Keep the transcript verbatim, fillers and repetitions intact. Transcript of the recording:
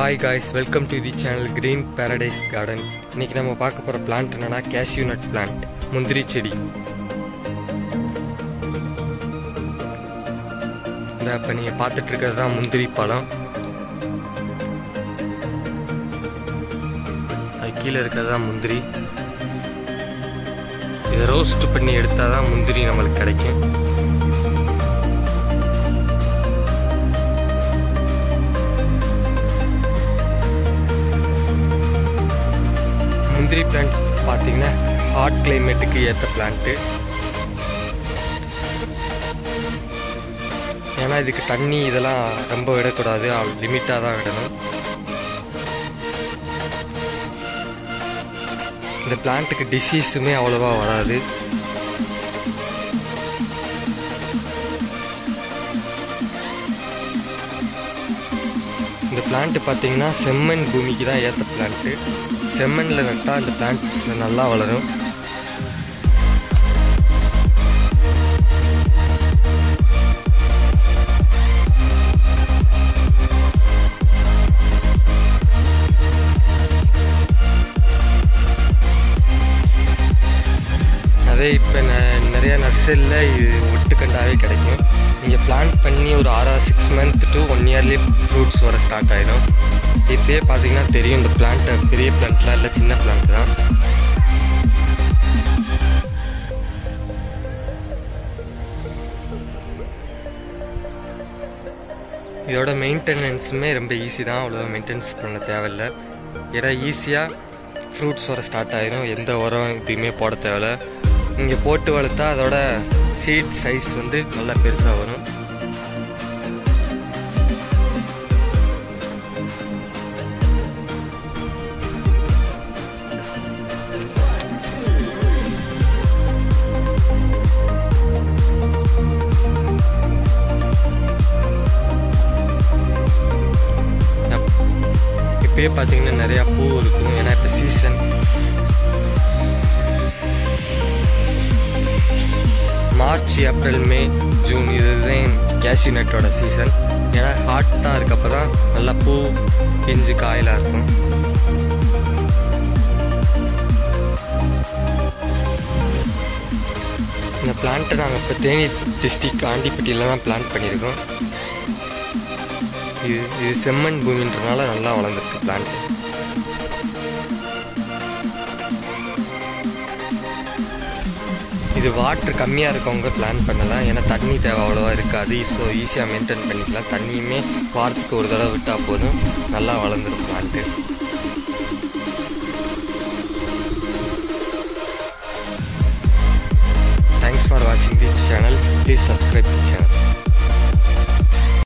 Hi guys, welcome to the channel Green Paradise Garden. இன்னைக்கு நம்ம பார்க்க போற பிளான்ட் என்னன்னா cashew nut plant, முந்திரி செடி. இந்த இப்ப நீங்க பார்த்துட்டு இருக்கிறது தான் முந்திரி பழம். அது கீழே இருக்கிறது தான் முந்திரி. இதை ரோஸ்ட் பண்ணி எடுத்தாதான் முந்திரி நம்மளுக்கு கிடைக்கும். முந்திரி பிளான்ட் பார்த்தீங்கன்னா ஹாட் கிளைமேட்டுக்கு ஏற்ற பிளான்ட்டு. ஏன்னா இதுக்கு தண்ணி இதெல்லாம் ரொம்ப விடக்கூடாது, லிமிட்டாக தான் விடணும். இந்த பிளான்ட்டுக்கு டிசீஸுமே அவ்வளோவா வராது. இந்த பிளான்ட்டு பார்த்தீங்கன்னா செம்மண் பூமிக்கு தான் ஏற்ற பிளான்ட்டு. செம்மண்ணில் நட்டால் இந்த பிளான்ட் நல்லா வளரும். அதே இப்போ நிறைய நர்சரியில் இது ஒட்டுக்கண்டாவே கிடைக்கும். நீங்கள் பிளான்ட் பண்ணி ஒரு ஆறாவது சிக்ஸ் மந்த் டு ஒன் இயர்லேயே ஃப்ரூட்ஸ் வர ஸ்டார்ட் ஆகிடும். இப்போயே பார்த்தீங்கன்னா தெரியும் இந்த பிளான்ட்டை பெரிய பிளான்ட்லாம் இல்லை, சின்ன பிளான்ட் தான். இதோட மெயின்டெனன்ஸுமே ரொம்ப ஈஸி தான், அவ்வளோ மெயின்டெனன்ஸ் பண்ண தேவையில்லை. ஏன்னா ஈஸியாக ஃப்ரூட்ஸ் வர ஸ்டார்ட் ஆகிடும், எந்த உரம் எதுவுமே போட தேவையில்லை. இங்கே போட்டு வளர்த்தா அதோட சீட் சைஸ் வந்து நல்லா பெருசாக வரும். இப்போயே பார்த்தீங்கன்னா நிறையா பூ இருக்கும், ஏன்னா இப்போ season. March, April, May, June இதுதான் கேஷ்யூ நட்டோட சீசன். ஏன்னா ஹாட்டாக இருக்கப்போ தான் நல்லா பூ பிஞ்சு காயலாக இருக்கும். இந்த பிளான்ட்டை நாங்கள் இப்போ தேனி டிஸ்ட்ரிக்ட் ஆண்டிப்பட்டியில் தான் பிளான்ட் பண்ணியிருக்கோம். இது இது செம்மண் பூமின்றனால நல்லா வளர்ந்துருக்கு பிளான்ட். இது வாட்ரு கம்மியாக இருக்கவங்க பிளான் பண்ணலாம், ஏன்னா தண்ணி தேவை அவ்வளோவா இருக்காது. ஸோ ஈஸியாக மெயின்டைன் பண்ணிக்கலாம். தண்ணியுமே வாரத்துக்கு ஒரு தடவை விட்டால் போதும், நல்லா வளர்ந்துடும் பிளான்ட்டு. தேங்க்ஸ் ஃபார் வாட்சிங் this channel. Please subscribe the channel.